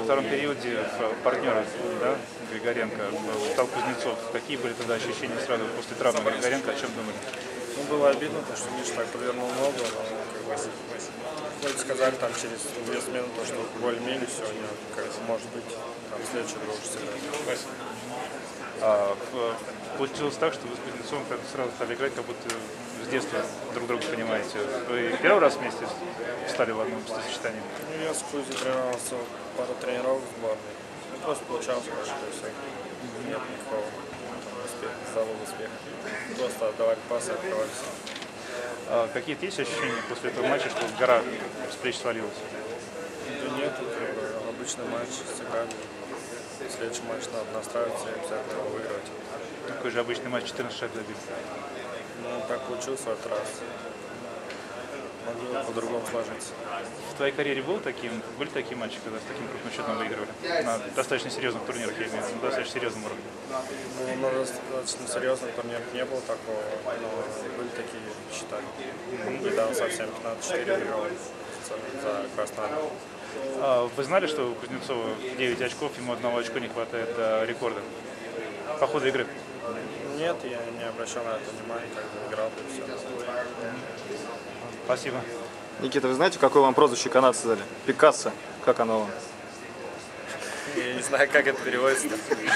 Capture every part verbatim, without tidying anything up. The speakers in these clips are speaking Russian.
втором периоде партнера, да, Григоренко, стал Кузнецов. Какие были тогда ощущения сразу после травмы Григоренко, о чем думали? Ну, было обидно, потому что Миша так повернул ногу, но как бы, хоть сказали там через две смены, то, что более-менее все у него, как бы, может быть, там следующий друг сыграть. А, получилось так, что вы с Кузнецовым сразу стали играть, как будто с детства друг друга понимаете. Вы первый раз вместе встали в одном сочетании? Ну, я с Кузей тренировался пару тренировок в сборной. Ну, просто получалось хорошо, то есть нет никакого успеха, залога успеха. Просто отдавали пасы, открывались. А какие-то есть ощущения после этого матча, что гора с плеч свалилась? Да нет, как бы, обычный матч сыграли. Следующий матч надо настраиваться и обязательно его выигрывать. Такой же обычный матч, четырнадцать шайб забил. Ну, так получилось в этот раз. Могло по-другому сложиться. В твоей карьере был таким, были такие матчи, когда с таким крупным счетом выигрывали? На достаточно серьезных турнирах, я имею в виду, на достаточно серьезном уровне. Ну, на достаточно серьезных турнирах не было такого, но были такие счета. Недавно совсем пятнадцать четыре выиграл за Краснодар. А вы знали, что у Кузнецова девять очков, ему одного очка не хватает до рекорда по ходу игры? Нет, я не обращал на это внимания, как бы играл, и все. Спасибо. Никита, вы знаете, какое вам прозвище канадцы дали? Пикассо. Как оно вам? Я не знаю, как это переводится.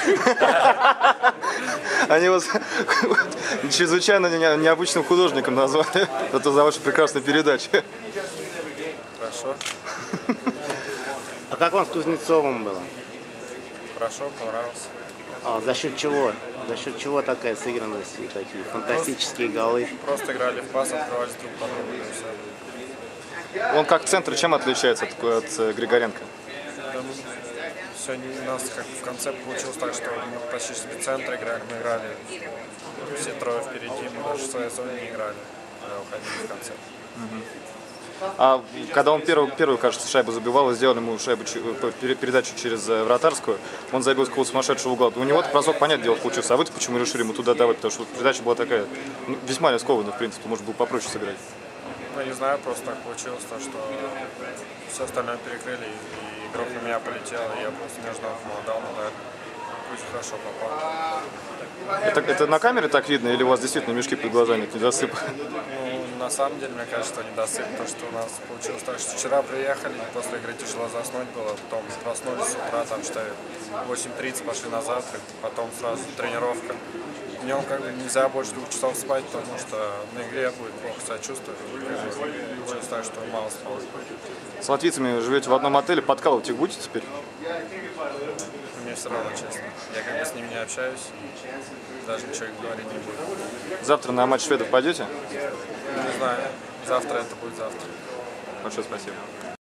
Они вас чрезвычайно необычным художником назвали. Это за вашу прекрасную передачу. Хорошо. А как вам с Кузнецовым было? Хорошо, понравился. А за счет чего? За счет чего такая сыгранность и такие фантастические голы? Просто играли в пас, открывались друг по другу, и все. Он как центр чем отличается от, от Григоренко? Сегодня у нас как в конце получилось так, что мы почти в центре играли, мы играли все трое впереди, мы даже в своей зоне не играли, когда уходили в конце. А когда он первую, первую, кажется, шайбу забивал и сделали ему шайбу, передачу через вратарскую, он забил с какого-то сумасшедшего угла. У него бросок, понятное дело, получился. А вы почему решили ему туда давать? Потому что передача была такая, ну, весьма рискованная, в принципе, может было попроще сыграть. Ну, не знаю, просто так получилось, то, что все остальное перекрыли, и игрок на меня полетел, и я просто между ног ему отдал, но да, пусть хорошо попал. Это, это на камере так видно, или у вас действительно мешки под глазами, недосып? Ну, на самом деле, мне кажется, что недосып, потому что у нас получилось так, что вчера приехали, после игры тяжело заснуть было, потом проснулись с утра, там, считаю, в восемь тридцать пошли на завтрак, потом сразу тренировка. Днем как бы нельзя больше двух часов спать, потому что на игре будет плохо себя чувствовать. Получилось так, что мало спал. С латвийцами живете в одном отеле, подкалывать их будете теперь? Мне все равно, честно. Я как бы с ними не общаюсь и даже ничего их говорить не буду. Завтра на матч шведов пойдете? Не знаю, завтра это будет завтра. Большое спасибо.